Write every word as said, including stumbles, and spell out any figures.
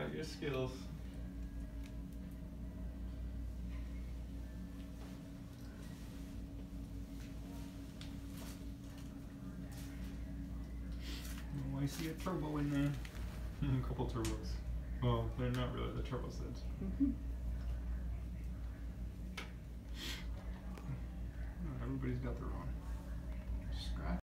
out your skills. Oh, I see a turbo in there. A couple turbos. Well, they're not really the turbo sets. Mm-hmm. Everybody's got their own.